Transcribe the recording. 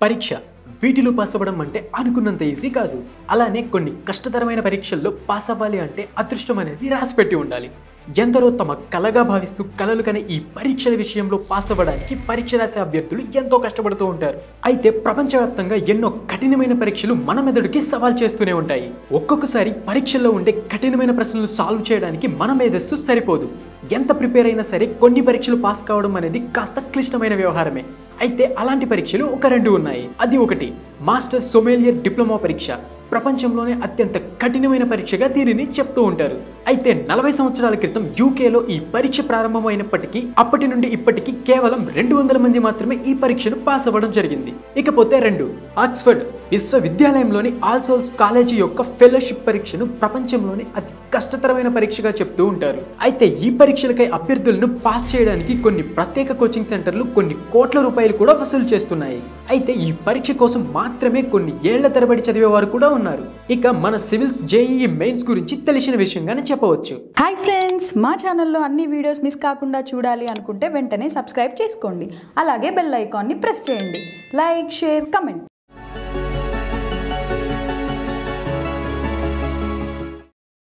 పరీక్ష వీటిలో పాస్ అవ్వడం అంటే అనుకున్నంత ఈజీ కాదు. అలానే కొన్ని కష్టతరమైన పరీక్షల్లో పాస్ అవ్వాలి అంటే అదృష్టం అనేది రాసిపెట్టి ఉండాలి. ఎందరో తమ కలగా భావిస్తూ కలలు కనే ఈ పరీక్షల విషయంలో పాస్ అవ్వడానికి పరీక్ష రాసే అభ్యర్థులు ఎంతో కష్టపడుతూ ఉంటారు. అయితే ప్రపంచవ్యాప్తంగా ఎన్నో కఠినమైన పరీక్షలు మన మెదడుకి సవాల్ చేస్తూనే ఉంటాయి. ఒక్కొక్కసారి పరీక్షల్లో ఉండే కఠినమైన ప్రశ్నలు సాల్వ్ చేయడానికి మన మేధస్సు సరిపోదు. ఎంత ప్రిపేర్ అయినా సరే కొన్ని పరీక్షలు పాస్ కావడం అనేది కాస్త క్లిష్టమైన వ్యవహారమే. అయితే అలాంటి పరీక్షలు ఒక రెండు ఉన్నాయి. అది ఒకటి మాస్టర్ సోమేలియర్ డిప్లొమా పరీక్ష. ప్రపంచంలోనే అత్యంత కఠినమైన పరీక్షగా దీనిని చెప్తూ ఉంటారు. అయితే 40 సంవత్సరాల క్రితం యూకేలో ఈ పరీక్ష ప్రారంభమైనప్పటికీ అప్పటి నుండి ఇప్పటికీ కేవలం 200 మంది మాత్రమే ఈ పరీక్షను పాస్ అవ్వడం జరిగింది. ఇకపోతే 2 ఆక్స్ఫర్డ్ విశ్వవిద్యాలయంలోని ఆల్ సోల్స్ కాలేజీ యొక్క ఫెలోషిప్ పరీక్షను ప్రపంచంలోనే అతి కష్టతరమైన పరీక్షగా చెప్తూ ఉంటారు. అయితే ఈ పరీక్షలకై అభ్యర్థులను పాస్ చేయడానికి కొన్ని ప్రత్యేక కోచింగ్ సెంటర్లు కొన్ని కోట్ల రూపాయలు కూడా వసూలు చేస్తున్నాయి. అయితే ఈ పరీక్ష కోసం మాత్రమే కొన్ని ఏళ్ల తరబడి చదివేవారు కూడా ఉన్నారు. ఇక మన సివిల్స్ జేఈఈ మెయిన్స్ గురించి తెలిసిన విషయంగానే చెప్పవచ్చు. హాయ్ ఫ్రెండ్స్, మా ఛానల్లో అన్ని వీడియోస్ మిస్ కాకుండా చూడాలి అనుకుంటే వెంటనే సబ్స్క్రైబ్ చేసుకోండి. అలాగే బెల్ ఐకాన్ని ప్రెస్ చేయండి. Like, share, comment.